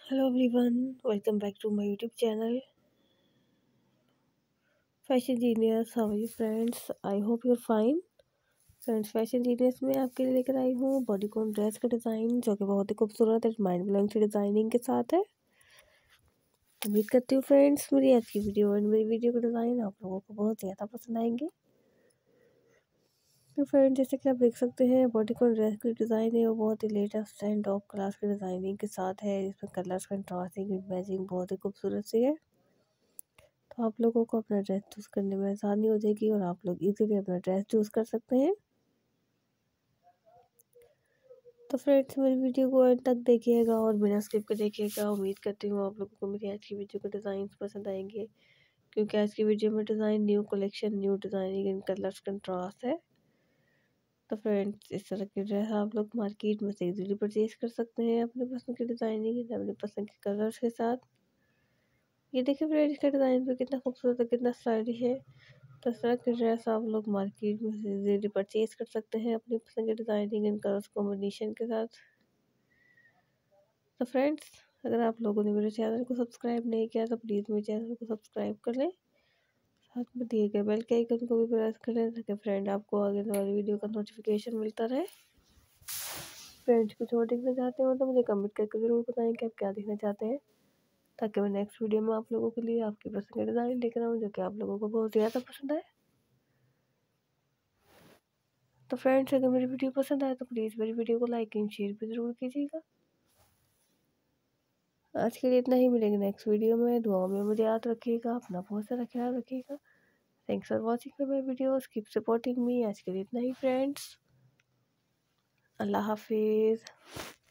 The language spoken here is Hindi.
Hello everyone, welcome back to my YouTube channel Fashion Genius. How are you friends? I hope you're fine. Friends fashion genius में आपके लिए लेकर आई हूँ बॉडीकॉन ड्रेस का डिज़ाइन जो कि बहुत ही खूबसूरत है, माइंड ब्लोइंग सी डिज़ाइनिंग के साथ है। उम्मीद करती हूँ फ्रेंड्स मेरी आज की वीडियो एंड मेरी वीडियो का डिज़ाइन आप लोगों को बहुत ज़्यादा पसंद आएंगे। तो फ्रेंड्स जैसे कि आप देख सकते हैं बॉडीकॉन ड्रेस की डिज़ाइन है वो बहुत ही लेटेस्ट एंड टॉप क्लास की डिज़ाइनिंग के साथ है, जिसमें कलर्स कंट्रास्टिंग मैचिंग बहुत ही खूबसूरत सी है। तो आप लोगों को अपना ड्रेस चूज़ करने में आसानी हो जाएगी और आप लोग इजीली अपना ड्रेस चूज़ कर सकते हैं। तो फ्रेंड्स मेरी वीडियो को एंड तक देखिएगा और बिना स्किप के देखिएगा। उम्मीद करती हूँ आप लोगों को मेरी आज की वीडियो के डिज़ाइन पसंद आएंगे, क्योंकि आज की वीडियो में design new collection new designing in colours contrast है। तो फ्रेंड्स इस तरह के ड्रेस आप लोग मार्केट में से इजीली परचेज कर सकते हैं अपने पसंद की डिज़ाइनिंग अपने पसंद के कलर्स के साथ। ये देखिए फ्रेंड्स इसका डिज़ाइन भी कितना खूबसूरत है, कितना स्टाइलिश है। तो इस तरह के ड्रेस आप लोग मार्केट में से इजीली परचेज कर सकते हैं अपनी पसंद के डिज़ाइनिंग एंड कलर्स कॉम्बिनेशन के साथ। तो फ्रेंड्स अगर आप लोगों ने मेरे चैनल को सब्सक्राइब नहीं किया तो प्लीज़ मेरे चैनल को सब्सक्राइब कर लें, साथ में दिए गए बेल के आइकन को भी प्रेस कर लें ताकि फ्रेंड आपको आगे वाली वीडियो का नोटिफिकेशन मिलता रहे। फ्रेंड्स कुछ और देखना चाहते हो तो मुझे कमेंट करके ज़रूर बताएं कि आप क्या देखना चाहते हैं, ताकि मैं नेक्स्ट वीडियो में आप लोगों के लिए आपकी पसंद का डिज़ाइन लेकर आऊँ जो कि आप लोगों को बहुत ज़्यादा पसंद आए। तो फ्रेंड्स अगर मेरी वीडियो पसंद आए तो प्लीज़ मेरी वीडियो को लाइक एंड शेयर भी ज़रूर कीजिएगा। आज के लिए इतना ही, मिलेंगे नेक्स्ट वीडियो में। दुआओं में मुझे याद रखिएगा, अपना बहुत सारा ख्याल रखिएगा। Thanks for watching my videos, keep supporting me. आज के लिए इतना ही फ्रेंड्स, अल्लाह हाफिज़।